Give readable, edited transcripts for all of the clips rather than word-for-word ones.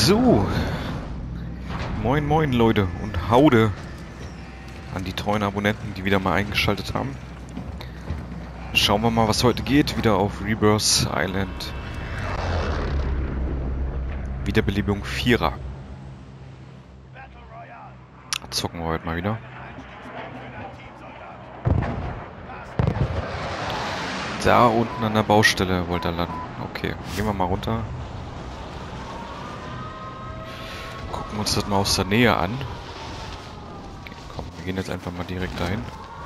So, moin moin Leute und Haude an die treuen Abonnenten, die wieder mal eingeschaltet haben. Schauen wir mal, was heute geht. Wieder auf Rebirth Island. Wiederbelebung 4er. Zocken wir heute mal wieder. Da unten an der Baustelle wollte er landen. Okay, gehen wir mal runter. Gucken uns das mal aus der Nähe an. Okay, komm, wir gehen jetzt einfach mal direkt dahin.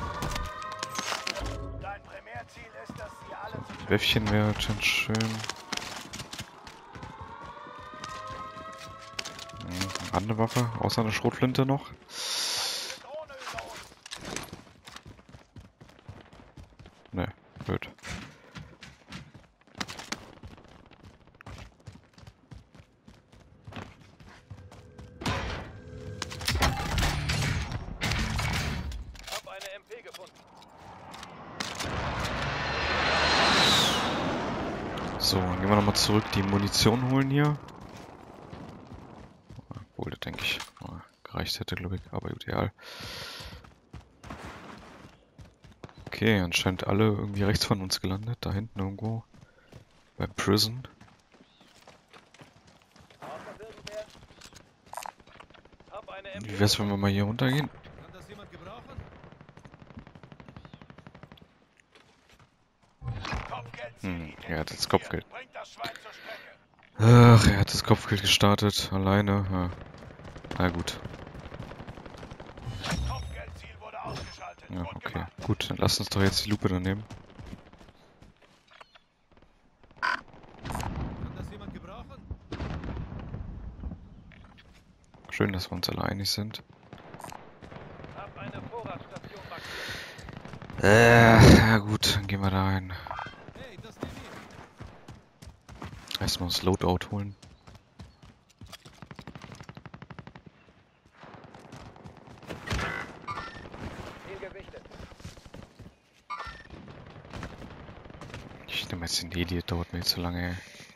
So, ein Wäffchen wäre schon schön. Eine andere Waffe, außer eine Schrotflinte noch. Ne, blöd. So, dann gehen wir nochmal zurück, die Munition holen hier. Obwohl, das denke ich gereicht hätte, glaube ich, aber ideal. Okay, anscheinend alle irgendwie rechts von uns gelandet, da hinten irgendwo. Beim Prison. Wie wär's, wenn wir mal hier runtergehen? Er hat das Kopfgeld. Ach, er hat das Kopfgeld gestartet, alleine. Ja. Na gut. Ja, okay. Gut, dann lass uns doch jetzt die Lupe dann nehmen. Schön, dass wir uns alle einig sind. Ja gut, dann gehen wir da rein. Erstmal das Loadout holen. Ich nehme jetzt den Heli, dauert mir jetzt zu lange.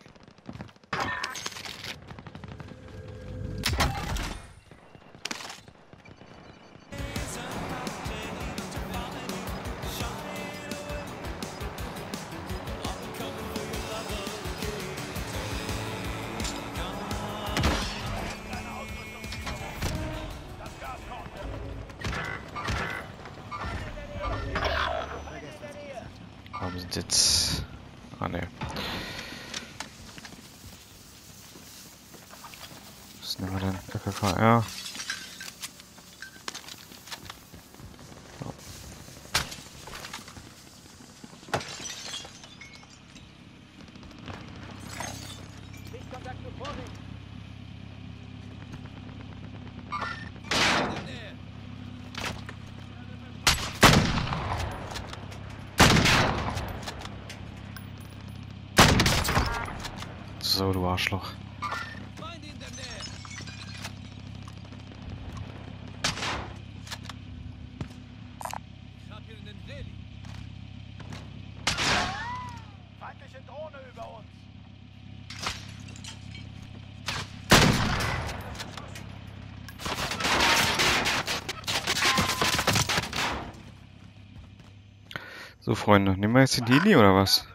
Warum sind jetzt... Ah ne. Was nehmen wir denn? FFHR. So. So, du Arschloch. Feindliche Drohne über uns. So, Freunde, nehmen wir jetzt den Heli oder was?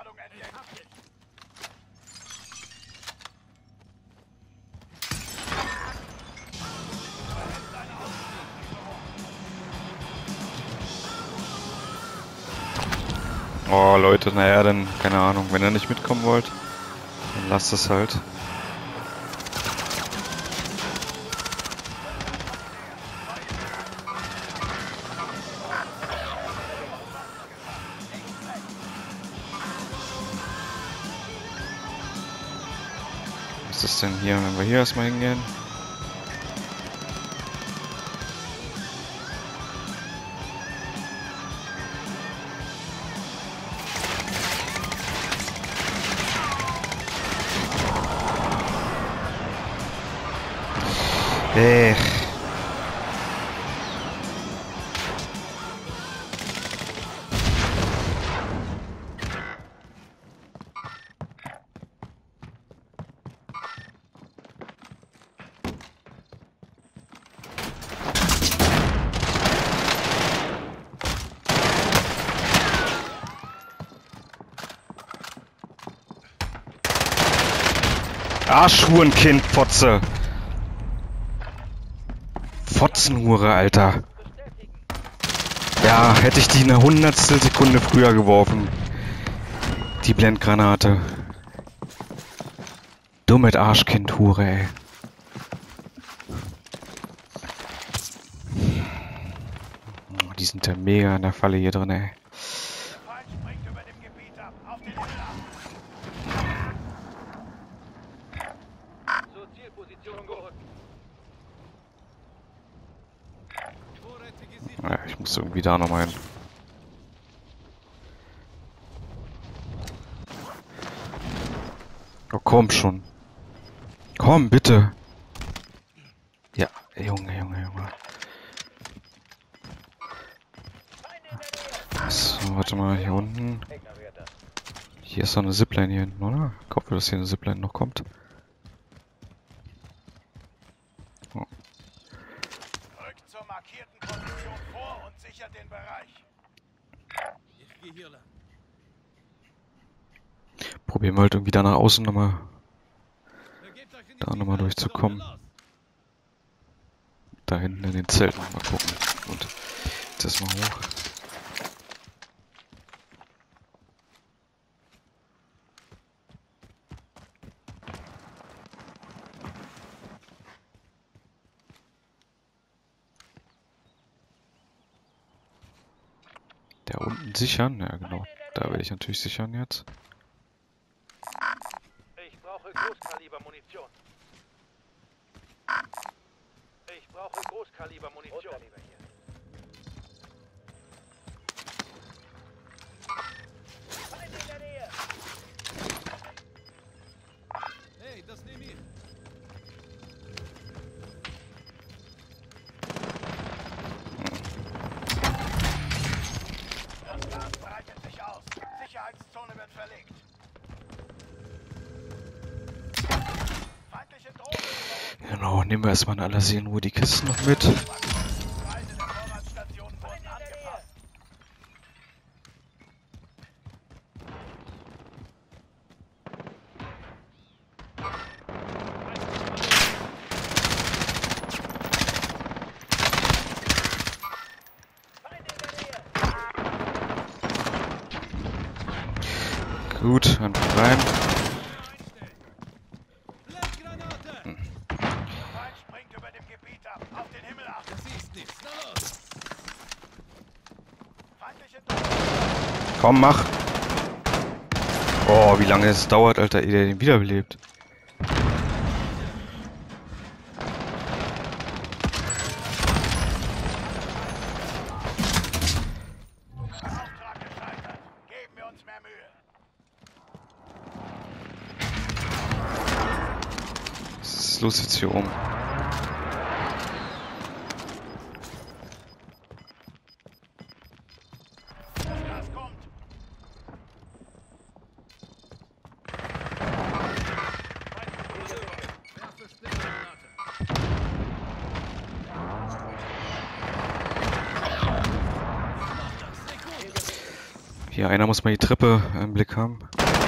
Oh Leute, naja, dann, keine Ahnung, wenn ihr nicht mitkommen wollt, dann lasst es halt. Was ist denn hier, wenn wir hier erstmal hingehen? Arschhurenkind, Fotze. Fotzenhure, Alter. Ja, hätte ich die eine hundertstel Sekunde früher geworfen. Die Blendgranate. Dummes Arschkind, Hure, ey. Die sind ja mega in der Falle hier drin, ey. Ja, ich muss irgendwie da nochmal hin. Oh, komm schon. Komm, bitte. Ja, Junge, Junge, Junge. So, warte mal, hier unten. Hier ist doch eine Zipline hier hinten, oder? Ich hoffe, dass hier eine Zipline noch kommt. Oh. Rückt zur markierten Position vor und sichert den Bereich. Ich gehe hier lang. Probieren wir halt irgendwie da nach außen nochmal durchzukommen. Da hinten in den Zelten mal gucken. Und das mal hoch. Da unten sichern? Ja genau. Da werde ich natürlich sichern jetzt. Ich brauche Großkalibermunition. Ich brauche Großkalibermunition. Feind in der Nähe. Hey, das nehme ich. Das Gas breitet sich aus. Sicherheitszone wird verlegt. Feindliche Drohnen. Genau, nehmen wir erstmal in aller Seelenruhe die Kisten noch mit. Preise der Vorratsstationen wurden angepasst. Feind in der Nähe. Gut, einfach rein. Feind springt über dem Gebiet ab. Auf den Himmel achten. Das ist nichts. Na los. Feindliche Drohnen. Komm, mach. Oh, wie lange es dauert, Alter, ehe der den wiederbelebt. Auftrag gescheitert. Geben wir uns mehr Mühe. Was ist los jetzt hier oben? Das Gas kommt. Werfe Splittergranate. Hier, einer muss mal die Treppe im Blick haben.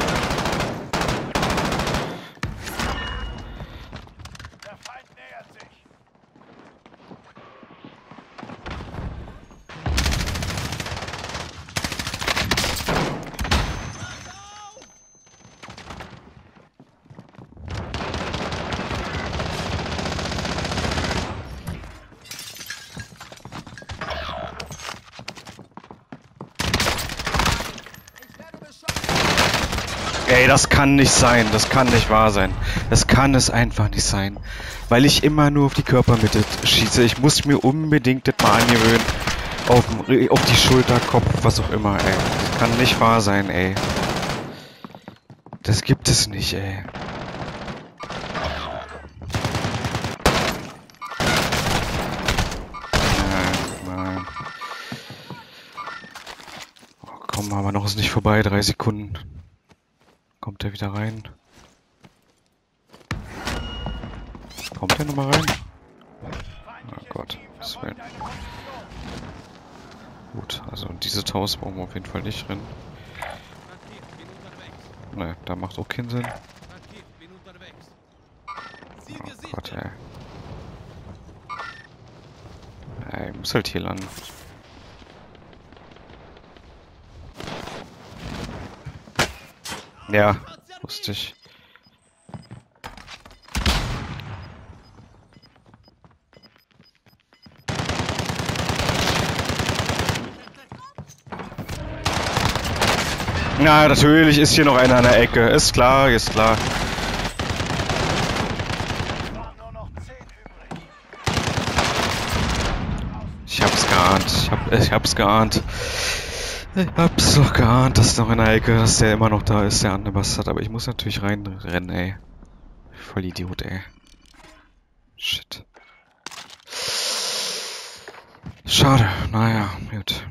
Der Feind nähert sich. Ey, das kann nicht sein. Das kann nicht wahr sein. Das kann es einfach nicht sein. Weil ich immer nur auf die Körpermitte schieße. Ich muss mir unbedingt das mal angewöhnen. Auf die Schulter, Kopf, was auch immer, ey. Das kann nicht wahr sein, ey. Das gibt es nicht, ey. Nein. Oh, komm, aber noch ist nicht vorbei. 3 Sekunden. Kommt er wieder rein? Kommt er nochmal rein? Oh Gott, was will. Gut, also in dieses Haus brauchen wir auf jeden Fall nicht rennen. Ne, da macht auch keinen Sinn. Oh Gott, ey. Ey, muss halt hier landen. Ja, wusste ich. Na, natürlich ist hier noch einer an der Ecke. Ist klar, ist klar. Waren nur noch 10 übrig. Ich hab's geahnt. Ich hab's geahnt. Ich hab's doch geahnt, dass noch in der Ecke, dass der immer noch da ist, der andere Bastard. Aber ich muss natürlich reinrennen, ey. Voll Idiot, ey. Shit. Schade. Naja, gut.